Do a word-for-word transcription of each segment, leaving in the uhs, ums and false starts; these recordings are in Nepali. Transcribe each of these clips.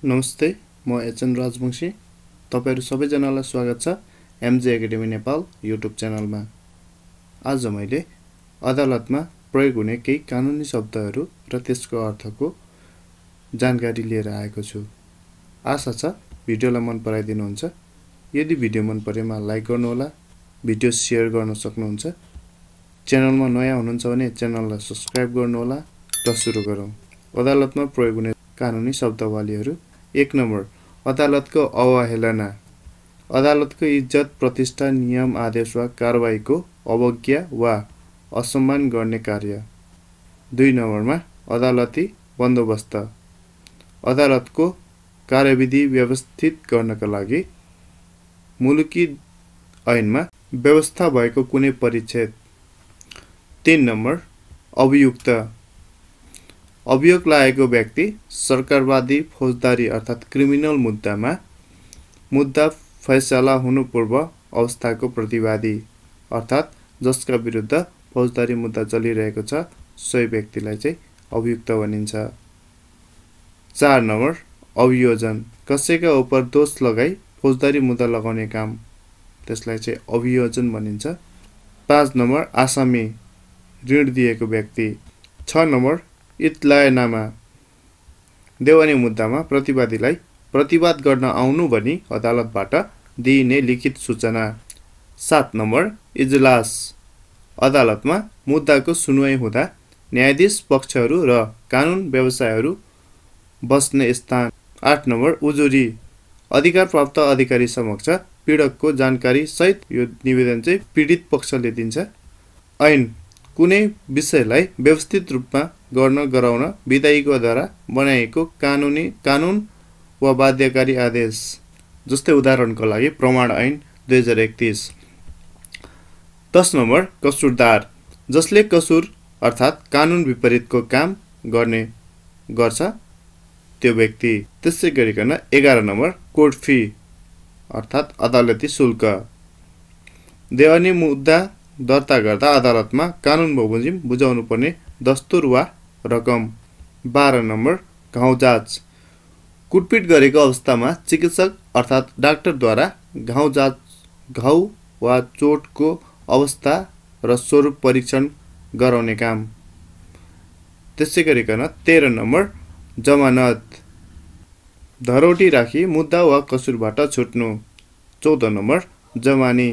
नमस्ते, म एच एन राजबंशी। तपाईहरु सबैजनालाई स्वागत छ एमजे एकाडेमी नेपाल युट्युब च्यानलमा। आज मैले अदालतमा प्रयोग हुने केही कानुनी शब्दहरू र त्यसको अर्थको जानकारी लिएर आएको छु। आशा छ भिडियोलाई मन पराइदिनुहुन्छ। यदि भिडियो मन परेमा लाइक गर्नुहोला, भिडियो शेयर गर्न सक्नुहुन्छ। च्यानलमा नयाँ हुनुहुन्छ भने च्यानललाई सब्स्क्राइब गर्नुहोला। त सुरु गरौँ। अदालतमा प्रयोग हुने कानुनी शब्दावलीहरू। एक नम्बर, अदालतको अवहेलना। अदालतको इज्जत, प्रतिष्ठा, नियम, आदेश वा कारबाहीको अवज्ञा वा असम्मान गर्ने कार्य। दुई नम्बरमा, अदालती बन्दोबस्त। अदालतको कार्यविधि व्यवस्थित गर्नका लागि मुलुकी ऐनमा व्यवस्था भएको कुनै परिच्छेद। तीन नम्बर, अभियुक्त। अभियोग लागेको व्यक्ति सरकारवादी फौजदारी अर्थात क्रिमिनल मुद्दामा मुद्दा फैसला हुनु पूर्व अवस्थाको प्रतिवादी अर्थात जसका विरुद्ध फौजदारी मुद्दा चलिरहेको छ सोही व्यक्तिलाई चाहिँ अभियुक्त भनिन्छ। चार नम्बर, अभियोजन। कसैका उप दोष लगाई फौजदारी मुद्दा लगाउने काम, त्यसलाई चाहिँ अभियोजन भनिन्छ। पाँच नम्बर, आसामी। ऋण दिएको व्यक्ति। छ नम्बर, इत्लायनामा। देवानी मुद्दामा प्रतिवादीलाई प्रतिवाद गर्न आउनु भनी अदालतबाट दिइने लिखित सूचना। सात नम्बर, इजलास। अदालतमा मुद्दाको सुनुवाई हुँदा न्यायाधीश पक्षहरू र कानुन व्यवसायहरू बस्ने स्थान। आठ नम्बर, उजुरी। अधिकार प्राप्त अधिकारी समक्ष पीडकको जानकारी सहित यो निवेदन चाहिँ पीडित पक्षले दिन्छ। ऐन। कुनै विषयलाई व्यवस्थित रूपमा गर्न गराउन विधायिकाद्वारा बनाइएको कानुनी कानुन वा बाध्यकारी आदेश। जस्तै उदाहरणको लागि प्रमाण ऐन दुई हजार एकतीस। दस नम्बर, कसुरदार। जसले कसुर अर्थात् कानुन विपरीतको काम गर्ने गर्छ त्यो व्यक्ति। त्यसै गरिकन एघार नम्बर, कोर्ट फी अर्थात् अदालती शुल्क। देवानी मुद्दा दर्ता गर्दा अदालतमा कानुन बमोजिम बुझाउनु पर्ने दस्तुर वा रकम। बाह्र नम्बर, घाउ जाँच। कुटपिट गरेको अवस्थामा चिकित्सक अर्थात् डाक्टरद्वारा घाउ जाँच घाउ वा चोटको अवस्था र स्वरूप परीक्षण गराउने काम। त्यसै गरिकन तेह्र नम्बर, जमानत। धरोटी राखी मुद्दा वा कसुरबाट छुट्नु। चौध नम्बर, जमानी।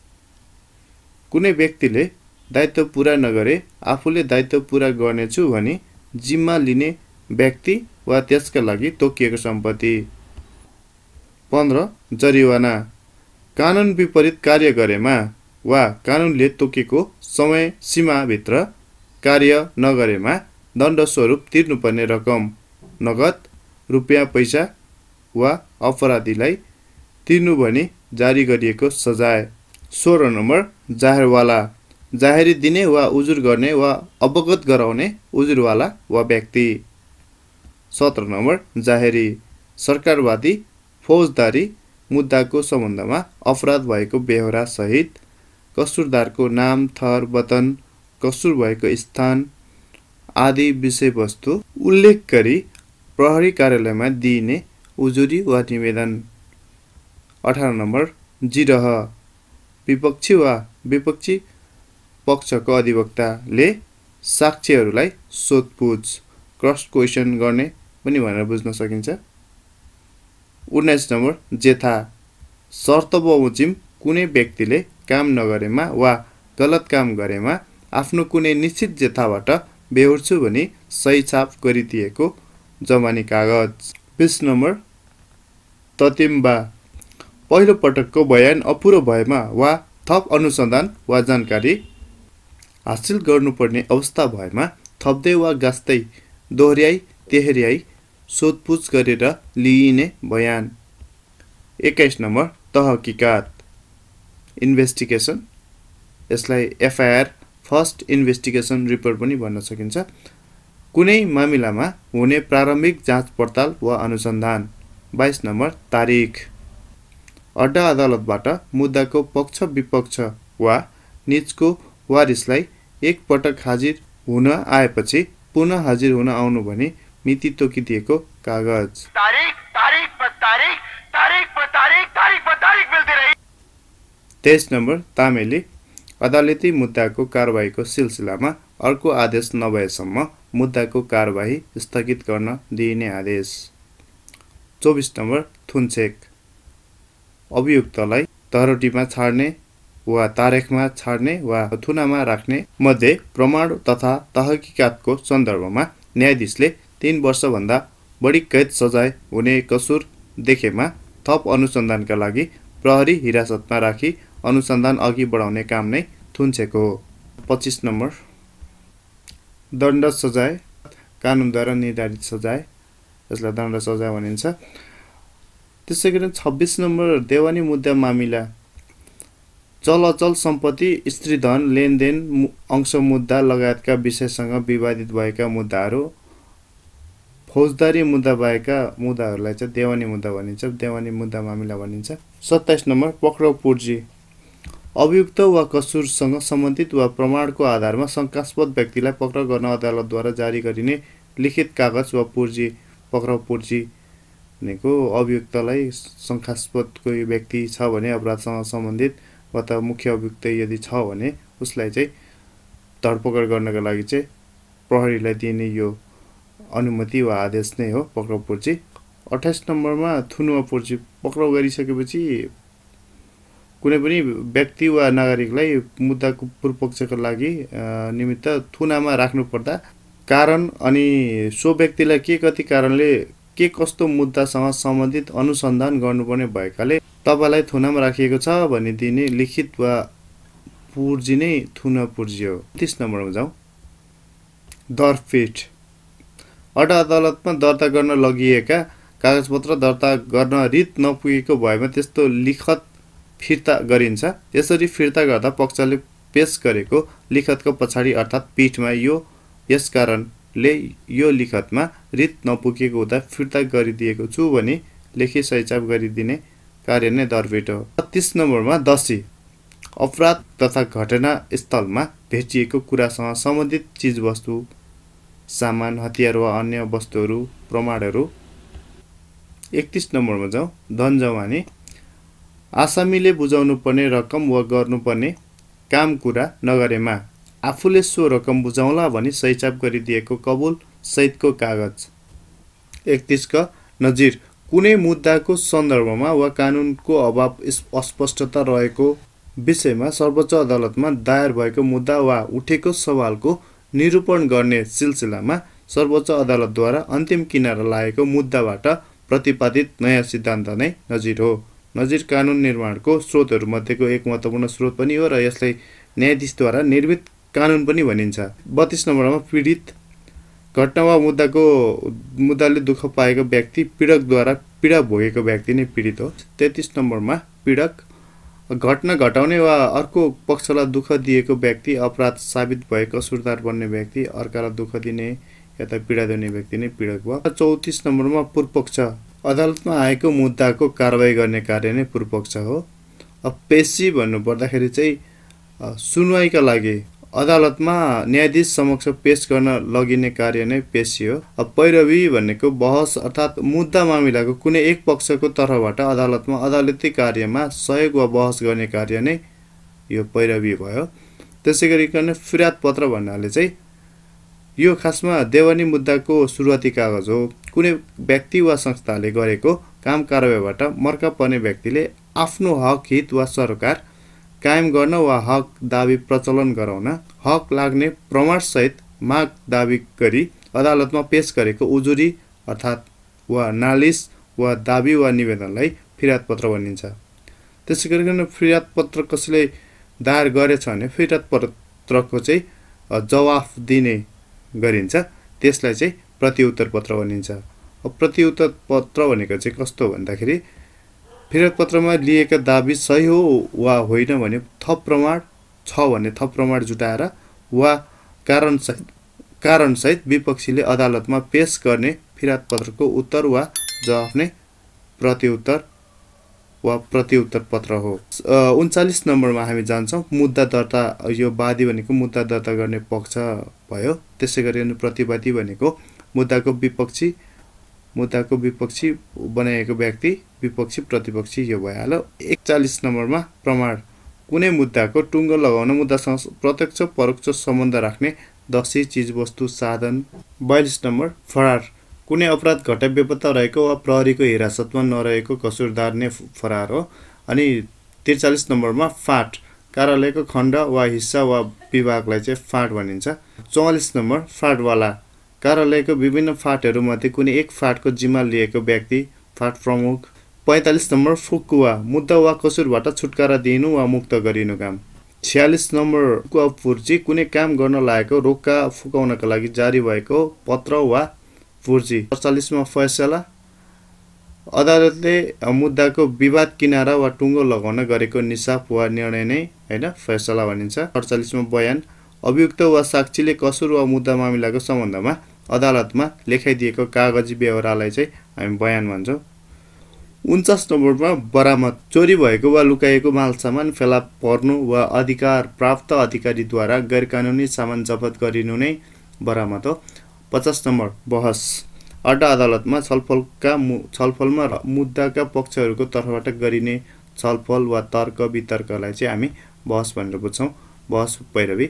कुनै व्यक्तिले दायित्व पुरा नगरे आफूले दायित्व पुरा गर्नेछु भनी जिम्मा लिने व्यक्ति वा त्यसका लागि तोकिएको सम्पत्ति। पन्ध्र, जरिवाना। कानुन विपरीत कार्य गरेमा वा कानुनले तोकेको समय सीमाभित्र कार्य नगरेमा दण्ड स्वरूप तिर्नुपर्ने रकम, नगद, रुपियाँ पैसा वा अपराधीलाई तिर्नु भनी जारी गरिएको सजाय। सोह्र नम्बर, जाहेरवाला। जाहेरी दिने वा उजुर गर्ने वा अवगत गराउने उजुरवाला वा व्यक्ति। सत्र नम्बर, जाहेरी। सरकारवादी फौजदारी मुद्दाको सम्बन्धमा अपराध भएको बेहोरा सहित कसुरदारको नाम, थर, वतन, कसुर भएको स्थान आदि विषयवस्तु उल्लेख गरी प्रहरी कार्यालयमा दिइने उजुरी वा निवेदन। अठार नम्बर, जिरह। विपक्षी वा विपक्षी पक्षको अधिवक्ताले साक्षीहरूलाई सोधपुछ क्रस क्वेसन गर्ने पनि भनेर बुझ्न सकिन्छ। उन्नाइस नम्बर, जेथा। शर्त बमोजिम कुनै व्यक्तिले काम नगरेमा वा गलत काम गरेमा आफ्नो कुनै निश्चित जेथाबाट बेहोर्छु भनी सही छाप गरिदिएको जमानी कागज। बीस नम्बर, ततिम्बा। पहिलो पटकको बयान अपुरो भएमा वा थप अनुसन्धान वा जानकारी हासिल गर्नुपर्ने अवस्था भएमा थप्दै वा गाँस्दै दोहोर्याई तेह्र्याई सोधपुछ गरेर लिइने बयान। एक्काइस नम्बर, तहकिकात इन्भेस्टिगेसन। यसलाई एफआइआर फर्स्ट इन्भेस्टिगेसन रिपोर्ट पनि भन्न सकिन्छ। कुनै मामिलामा हुने प्रारम्भिक जाँच पडताल वा अनुसन्धान। बाइस नम्बर, तारिख। अड्डा अदालतबाट मुद्दाको पक्ष विपक्ष वा निजको वारिसलाई एक पटक हाजिर हुन आएपछि पुनः हाजिर हुन आउनु भने मिति तोकिदिएको कागज। तारिख तारिख पर तारिख तारिख पर तारिख तारिख पर तारिख मिलती रही। तेइस नम्बर तामेली अदालती मुद्दाको कारबाहीको सिलसिलामा अर्को आदेश नभएसम्म मुद्दाको कारबाही स्थगित गर्न दिइने आदेश। चौबिस नम्बर थुनचेक अभियुक्तलाई तहरोटीमा छाड्ने वा तारेखमा छाड्ने वा थुनामा राख्ने मध्ये प्रमाण तथा तहकिकातको सन्दर्भमा न्यायाधीशले तीन वर्षभन्दा बढी कैद सजाय हुने कसुर देखेमा थप अनुसन्धानका लागि प्रहरी हिरासतमा राखी अनुसन्धान अघि बढाउने काम नै थुनचेक हो। पच्चिस नम्बर दण्ड सजाय कानुनद्वारा निर्धारित सजाय, यसलाई दण्ड सजाय भनिन्छ। त्यसै गरी छब्बिस नम्बर देवानी मुद्दा मामिला चल अचल सम्पत्ति स्त्रीधन लेनदेन अंश मुद्दा लगायतका विषयसँग विवादित भएका मुद्दाहरू फौजदारी मुद्दा भएका मुद्दाहरूलाई चाहिँ देवानी मुद्दा भनिन्छ, देवानी मुद्दा मामिला भनिन्छ। सत्ताइस नम्बर पक्राउ पूर्जी अभियुक्त वा कसुरसँग सम्बन्धित वा प्रमाणको आधारमा शङ्कास्पद व्यक्तिलाई पक्राउ गर्न अदालतद्वारा जारी गरिने लिखित कागज वा पूर्जी। पक्राउ पूर्जी भनेको अभियुक्तलाई शङ्कास्पद कोही व्यक्ति छ भने अपराधसँग सम्बन्धित वा त मुख्य अभियुक्त यदि छ भने उसलाई चाहिँ धरपकड गर्नका लागि चाहिँ प्रहरीलाई दिने यो अनुमति वा आदेश नै हो पक्राउ पूर्जी। अट्ठाइस नम्बरमा थुनुवा पूर्जी पक्राउ गरिसकेपछि कुनै पनि व्यक्ति वा नागरिकलाई मुद्दाको पूर्वपक्षका लागि निमित्त थुनामा राख्नुपर्दा कारण अनि सो व्यक्तिलाई के कति कारणले के कस्तो मुद्दासँग सम्बन्धित अनुसन्धान गर्नुपर्ने भएकाले तपाईलाई थुनामा राखिएको छ भनी दिने लिखित वा पूर्जी नै थुनुवा पूर्जी हो। तीस नम्बरमा जाउँ दरफिट अडा अदालतमा दर्ता गर्न लगिएका कागजपत्र दर्ता गर्न रित नपुगेको भएमा त्यस्तो लिखत फिर्ता गरिन्छ। यसरी फिर्ता गर्दा पक्षले पेश गरेको लिखतको पछाडि अर्थात् पीठमा यो यस कारणले यो लिखतमा रित नपुगेको हुँदा फिर्ता गरिदिएको छु भनी लेखी सहीचाप गरिदिने कार्य नै दरफिट हो। तीस नम्बरमा दसी अपराध तथा घटना स्थलमा भेटिएको कुरासँग सम्बन्धित चीजवस्तु सामान हतियार वा अन्य वस्तुहरू प्रमाणहरू। एकतीस नम्बरमा जाउँ धनजमानी आसामीले बुझाउनु पर्ने रकम वा गर्नुपर्ने काम कुरा नगरेमा आफूले सो रकम बुझाउला भनी सहीचाप गरिदिएको कबुल सहितको कागज। एकतीस का नजिर कुनै मुद्दाको सन्दर्भमा वा कानुनको अभाव अस्पष्टता रहेको विषयमा सर्वोच्च अदालतमा दायर भएको मुद्दा वा उठेको सवालको निरूपण गर्ने सिलसिलामा सर्वोच्च अदालतद्वारा अन्तिम किनारा लागेको मुद्दाबाट प्रतिपादित नयाँ सिद्धान्त नै नजिर हो। नजिर कानुन निर्माणको स्रोतहरू मध्येको एक महत्त्वपूर्ण स्रोत पनि हो र यसलाई न्यायाधीशद्वारा निर्मित कानुन पनि भनिन्छ। बत्तीस नम्बरमा पीडित घटना वा मुद्दाको मुद्दाले दुःख पाएको व्यक्ति पीडकद्वारा पीडा भोगेको व्यक्ति नै पीडित हो। तेत्तीस नम्बरमा पीडक घटना घटाउने वा अर्को पक्षलाई दुःख दिएको व्यक्ति अपराध साबित भए कसुरदार बन्ने व्यक्ति अर्कालाई दुःख दिने या त पीडा दिने व्यक्ति नै पीडक भयो। चौतीस नम्बरमा पूर्वपक्ष अदालतमा आएको मुद्दाको कारबाही गर्ने कार्य नै पूर्वपक्ष हो। अब पेशी भन्नु पर्दाखेरि चाहिँ सुनवाईका लागि अदालतमा न्यायाधीश समक्ष पेश गर्न लगिने कार्य नै पेशी हो। अब पैरवी भनेको बहस अर्थात् मुद्दा मामिलाको कुनै एक पक्षको तर्फबाट अदालतमा अदालती कार्यमा सहयोग वा बहस गर्ने कार्य नै यो पैरवी भयो। त्यसै गरिकन फिर्याद पत्र भन्नाले चाहिँ यो खासमा देवानी मुद्दाको सुरुवाती कागज हो। कुनै व्यक्ति वा संस्थाले गरेको काम कारबाहीबाट मर्का पर्ने व्यक्तिले आफ्नो हक हित वा सरकार कायम गर्न वा हक दाबी प्रचलन गराउन हक लाग्ने प्रमाण सहित माग दाबी गरी अदालतमा पेश गरेको उजुरी अर्थात् वा नालिस वा दाबी वा निवेदनलाई फिर्याद पत्र भनिन्छ। त्यसै गरिकन फिर्याद पत्र कसैले दायर गरेछ भने फिर्याद पत्रको चाहिँ जवाफ दिने गरिन्छ, त्यसलाई चाहिँ प्रतिउत्तर पत्र भनिन्छ। अब प्रतिउत्तर पत्र भनेको चाहिँ कस्तो भन्दाखेरि फिर्याद पत्रमा लिएका दाबी सही हो वा होइन भने थप प्रमाण छ भने थप प्रमाण जुटाएर वा कारण सहित कारण सहित विपक्षीले अदालतमा पेश गर्ने फिर्याद पत्रको उत्तर वा जवाफ नै प्रतिउत्तर वा प्रतिउत्तर पत्र हो। उन्चालीस नम्बरमा हामी जान्छौँ मुद्दा दर्ता। यो वादी भनेको मुद्दा दर्ता गर्ने पक्ष भयो। त्यसै गरी प्रतिवादी भनेको मुद्दाको विपक्षी मुद्दाको विपक्षी बनाएको व्यक्ति विपक्षी प्रतिपक्षी यो भइहाल्यो। एकचालीस नम्बरमा प्रमाण कुनै मुद्दाको टुङ्गो लगाउन मुद्दासँग प्रत्यक्ष परोक्ष सम्बन्ध राख्ने दसी चीजवस्तु साधन। बयालीस नम्बर फरार कुनै अपराध घटना बेपत्ता रहेको वा प्रहरीको हिरासतमा नरहेको कसुरदार नै फरार हो। अनि त्रिचालीस नम्बरमा फाँट कार्यालयको खण्ड वा हिस्सा वा विभागलाई चाहिँ फाँट भनिन्छ। चौवालीस नम्बर फाँटवाला कार्यालयको विभिन्न फाँटहरूमध्ये कुनै एक फाँटको जिम्मा लिएको व्यक्ति फाँट प्रमुख। पैँतालिस नम्बर फुकुवा मुद्दा वा कसुरबाट छुटकारा दिनु वा मुक्त गरिनु काम। छयालिस नम्बर फुकुवा पूर्जी कुनै काम गर्न लागेको रोक्का फुकाउनका लागि जारी भएको पत्र वा पूर्जी। अडचालिसमा फैसला अदालतले मुद्दाको विवाद किनारा वा टुङ्गो लगाउन गरेको निसाफ वा निर्णय नै हैन फैसला भनिन्छ। अडचालिसमा बयान अभियुक्त वा साक्षीले कसुर वा मुद्दा मामिलाको सम्बन्धमा अदालतमा लेखाइदिएको कागजी व्यवहारलाई चाहिँ हामी बयान भन्छौँ। उन्चास नम्बरमा बरामद चोरी भएको वा लुकाएको माल सामान फेला पर्नु वा अधिकार प्राप्त अधिकारीद्वारा गैरकानुनी सामान जफत गरिनु नै बरामद हो। पचास नम्बर बहस अड्डा अदालतमा छलफलका छलफलमा मुद्दाका पक्षहरूको तर्फबाट गरिने छलफल वा तर्क वितर्कलाई चाहिँ हामी बहस भनेर बुझ्छौँ, बहस पैरवी।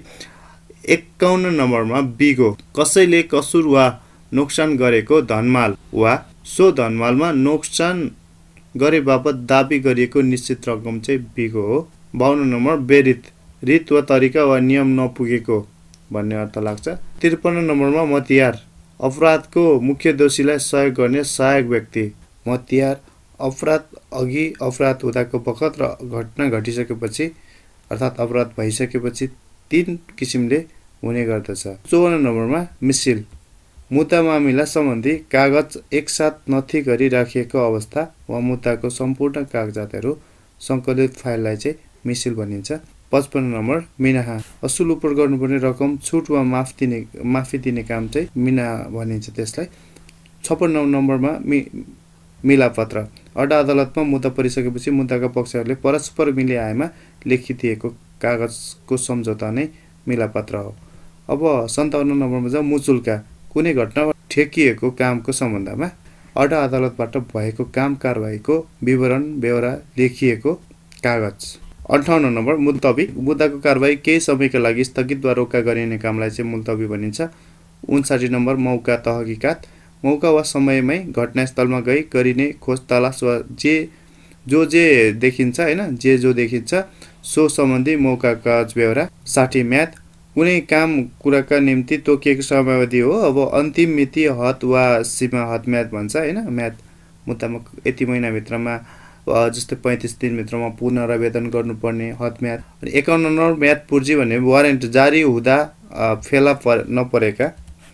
एकाउन्न नम्बरमा बिगो कसैले कसुर वा नोक्सान गरेको धनमाल वा सो धनमालमा नोक्सान गरे बापत दाबी गरिएको निश्चित रकम चाहिँ बिगो हो। बाउन्न नम्बर बेरित रीत वा तरिका वा नियम नपुगेको भन्ने अर्थ लाग्छ। त्रिपन्न नम्बरमा मतियार अपराधको मुख्य दोषीलाई सहयोग गर्ने सहायक व्यक्ति। मतियार अपराध अघि अपराध हुँदाको बखत र घटना घटिसकेपछि अर्थात् अपराध भइसकेपछि तीन किसिमले हुने गर्दछ। चौवन्न नम्बरमा मिसिल मुद्दा मामिला सम्बन्धी कागज एकसाथ नथी गरी राखिएको अवस्था वा मुद्दाको सम्पूर्ण कागजातहरू सङ्कलित फाइललाई चाहिँ मिसिल भनिन्छ। पचपन्न नम्बर मिनाहा असुल उपर गर्नुपर्ने रकम छुट वा माफ दिने माफी दिने काम चाहिँ मिना भनिन्छ त्यसलाई। छप्पन्न नम्बरमा मि मिलापत्र अड्डा अदालतमा मुद्दा परिसकेपछि मुद्दाका पक्षहरूले परस्पर मिली आएमा लेखिदिएको कागजको सम्झौता नै मिलापत्र हो। अब सन्ताउन्न नम्बरमा चाहिँ मुचुल्का कुनै घटना वा ठेकिएको कामको सम्बन्धमा अड्डा अदालतबाट भएको काम कारबाहीको विवरण ब्यौरा लेखिएको कागज। अन्ठाउन्न नम्बर मुल्तवी मुद्दाको कारबाही केही समयका लागि स्थगित वा रोक्का गरिने कामलाई चाहिँ मुल्तवी भनिन्छ। उन्साठी नम्बर मौका तहकिकात मौका वा समयमै घटनास्थलमा गई गरिने खोज तलास वा जे जो जे देखिन्छ हैन जे जो देखिन्छ सो सम्बन्धी मौका कागज ब्यौरा। साठी म्याद कुनै काम कुराका निम्ति तोकिएको समयावधि हो। अब अन्तिम मिति हद वा सीमा हद म्याद भन्छ हैन म्याद मुद्दामा यति महिनाभित्रमा जस्तै पैँतिस दिनभित्रमा पुनरावेदन गर्नुपर्ने हद म्याद। अनि एकाउन्न नम्बर म्याद पूर्जी भन्ने वारेन्ट जारी हुँदा फेला पर नपरेका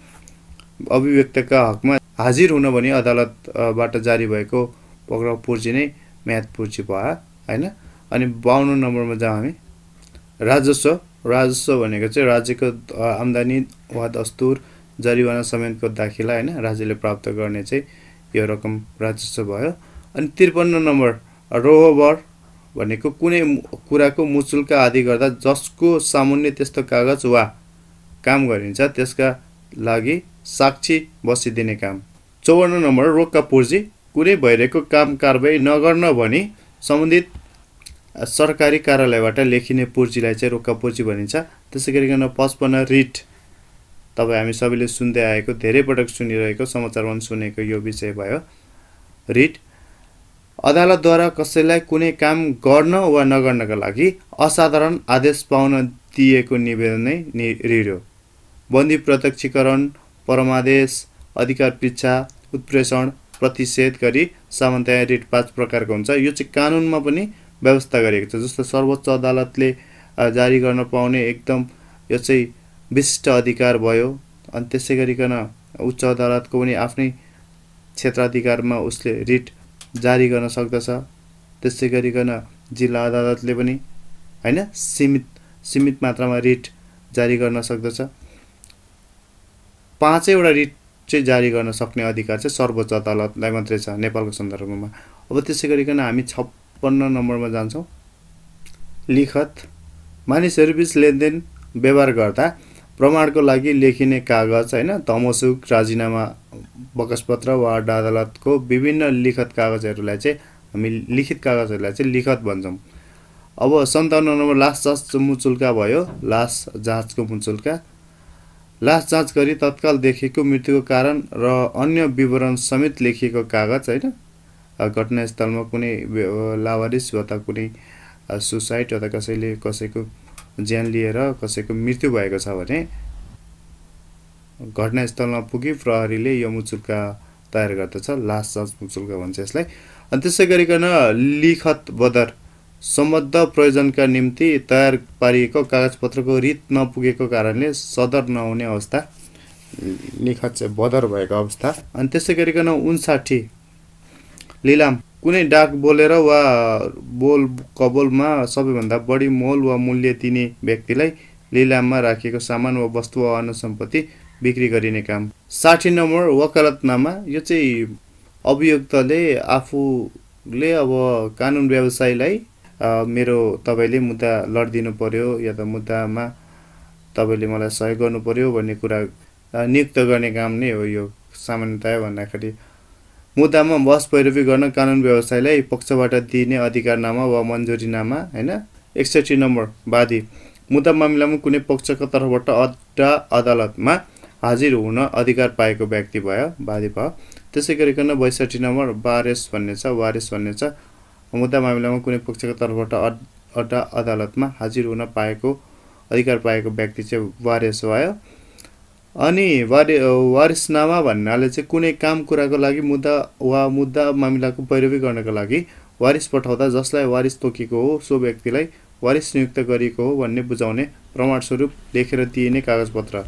अभिव्यक्तका हकमा हाजिर हुन भनी अदालतबाट जारी भएको पक्राउ पूर्जी नै म्याद पूर्जी भयो हैन। अनि बाउन्न नम्बरमा जाउँ हामी राजस्व राजस्व भनेको चाहिँ राज्यको आम्दानी वा दस्तुर जरिवाना समेतको दाखिला हैन राज्यले प्राप्त गर्ने चाहिँ यो रकम राजस्व भयो। अनि त्रिपन्न नम्बर रोहबर भनेको कुनै कुराको मुचुल्का आदि गर्दा जसको सामुन्ने त्यस्तो कागज वा काम गरिन्छ त्यसका लागि साक्षी बसिदिने काम। चौवन्न नम्बर रोक्का पूर्जी कुनै भइरहेको काम कारबाही नगर्न भनी सम्बन्धित सरकारी कार्यालयबाट लेखिने पूर्जीलाई चाहिँ रोक्का पूर्जी भनिन्छ। त्यसै गरिकन पचपन्न रिट तपाईँ हामी सबैले सुन्दै आएको धेरै पटक सुनिरहेको समाचारमा सुनेको यो विषय भयो रिट। अदालतद्वारा कसैलाई कुनै काम गर्न वा नगर्नका लागि असाधारण आदेश पाउन दिएको निवेदन नै रिट हो। बन्दी प्रत्यक्षीकरण परमादेश अधिकार पृच्छा उत्प्रेषण प्रतिषेध गरी सामान्यतया रिट पाँच प्रकारको हुन्छ। यो चाहिँ कानुनमा पनि व्यवस्था गरिएको छ। जस्तो सर्वोच्च अदालतले जारी गर्न पाउने एकदम यो चाहिँ विशिष्ट अधिकार भयो। अनि त्यसै गरिकन उच्च अदालतको पनि आफ्नै क्षेत्राधिकारमा उसले रिट जारी गर्न सक्दछ। त्यसै गरिकन जिल्ला अदालतले पनि हैन सीमित सीमित मात्रामा रिट जारी गर्न सक्दछ। पाँचैवटा रिट चाहिँ जारी गर्न सक्ने अधिकार चाहिँ सर्वोच्च अदालतलाई मात्रै छ नेपालको सन्दर्भमा। अब त्यसै गरिकन हामी छप्पन्न नम्बरमा जान्छौँ। लिखत मानिसहरूबीच लेनदेन व्यवहार गर्दा प्रमाणको लागि लेखिने कागज हैन तमसुक राजीनामा बकसपत्र वा अड्डा अदालतको विभिन्न लिखित कागजहरूलाई चाहिँ हामी लिखित कागजहरूलाई चाहिँ लिखत भन्छौं। अब सन्ताउन्न नम्बर लास जाँच मुचुल्का भयो। लास जाँचको मुचुल्का लास जाँच गरी तत्काल देखिएको मृत्युको कारण र अन्य विवरण समेत लेखिएको कागज हैन घटनास्थलमा कुनै लावारिस वा त कुनै सुसाइड वा कसैले कसैको ज्यान लिएर कसैको मृत्यु भएको छ भने घटनास्थलमा पुगी प्रहरीले यो मुचुल्का तयार गर्दछ। लास जाँच मुचुल्का भन्छ यसलाई। अनि त्यसै गरिकन लिखत बदर सम्बद्ध प्रयोजनका निम्ति तयार पारिएको कागजपत्रको रित नपुगेको कारणले सदर नहुने अवस्था लिखत चाहिँ बदर भएको अवस्था। अनि त्यसै गरिकन उनसाठी लिलाम कुनै डाक बोलेर वा बोल कबोलमा सबैभन्दा बढी मोल वा मूल्य दिने व्यक्तिलाई लिलाममा राखिएको सामान वा वस्तु वा अन्य सम्पत्ति बिक्री गरिने काम। साठी नम्बर वकालतनामा यो चाहिँ अभियुक्तले आफूले अब कानुन व्यवसायीलाई मेरो तपाईले मुद्दा लड्दिनु पर्यो या त मुद्दामा तपाईले मलाई सहयोग गर्नु पर्यो भन्ने कुरा नियुक्त गर्ने काम नै हो। यो सामान्यतया भन्दाखेरि मुद्दामा बहस पैरवी गर्न कानुन व्यवसायीलाई पक्षबाट दिने अधिकारनामा वा मन्जुरीनामा हैन। एकसठी नम्बर वादी मुद्दा मामिलामा कुनै पक्षको तर्फबाट अड्डा अदालतमा हाजिर हुन अधिकार पाएको व्यक्ति भयो वादी भयो। त्यसै गरिकन बैसठी नम्बर वारिस भन्ने छ वारिस भन्ने छ मुद्दा मामिलामा कुनै पक्षको तर्फबाट अड्डा अदालतमा हाजिर हुन पाएको अधिकार पाएको व्यक्ति चाहिँ वारिस भयो। अनि वारि वारिसनामा भन्नाले चाहिँ कुनै काम कुराको लागि मुद्दा वा मुद्दा मामिलाको पैरवी गर्नको लागि वारिस पठाउँदा जसलाई वारिस तोकेको हो सो व्यक्तिलाई वारिस नियुक्त गरिएको हो भन्ने बुझाउने प्रमाण स्वरूप लेखेर दिइने कागजपत्र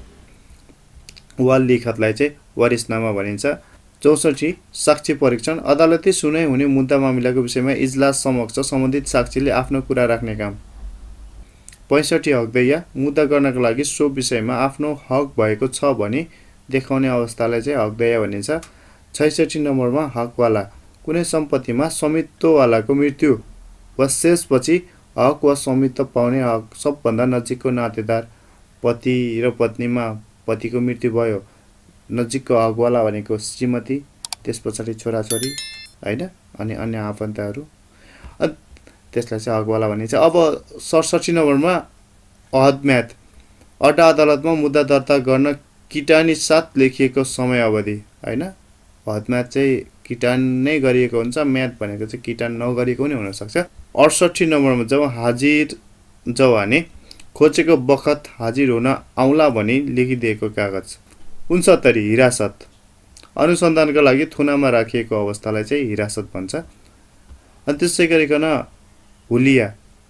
वा लिखतलाई चाहिँ वारिसनामा भनिन्छ। चौसठी साक्षी परीक्षण अदालती सुनाइ हुने मुद्दा मामिलाको विषयमा इजलास समक्ष सम्बन्धित साक्षीले आफ्नो कुरा राख्ने काम। पैंसठी हकदैया मुद्दा गर्नका लागि सो विषयमा आफ्नो हक भएको छ भने देखाउने अवस्थालाई चाहिँ हकदैया भनिन्छ। छैसठी नम्बरमा हकवाला कुनै सम्पत्तिमा स्वामित्ववालाको मृत्यु वा शेषपछि हक वा स्वामित्व पाउने हक सबभन्दा नजिकको नातेदार पति र पत्नीमा पतिको मृत्यु भयो नजिकको हकवाला भनेको श्रीमती त्यसपछि छोराछोरी हैन अनि अन्य आफन्तहरू त्यसलाई चाहिँ हकवाला भनिन्छ। अब सडसठी नम्बरमा अहदम्याद अड्डा अदालतमा मुद्दा दर्ता गर्न किटानी साथ लेखिएको समय अवधि हैन। अहदम्याद चाहिँ किटान नै गरिएको हुन्छ म्याद भनेको चाहिँ किटान नगरिएको पनि हुन सक्छ। अडसठी नम्बरमा जब हाजिर जवानी खोजेको बखत हाजिर हुन आउला भनी लेखिदिएको कागज। उनसत्तरी हिरासत अनुसन्धानका लागि थुनामा राखिएको अवस्थालाई चाहिँ हिरासत भन्छ। अनि त्यसै गरिकन हुलिया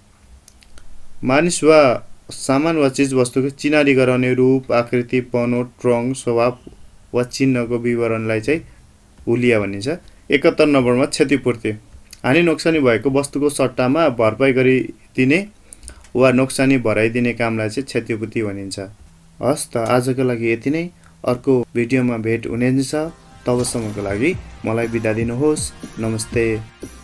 मानिस वा सामान वा चीज वस्तुको चिनारी गराउने रूप आकृति बनोट रङ स्वभाव वा चिन्हको विवरणलाई चाहिँ हुलिया भनिन्छ। एकहत्तर नम्बरमा क्षतिपूर्ति हानि नोक्सानी भएको वस्तुको सट्टामा भरपाई गरिदिने वा नोक्सानी भराइदिने कामलाई चाहिँ क्षतिपूर्ति भनिन्छ। हस् त आजको लागि यति नै। अर्को भिडियोमा भेट हुने छ। तबसम्मको लागि मलाई बिदा दिनुहोस्। नमस्ते।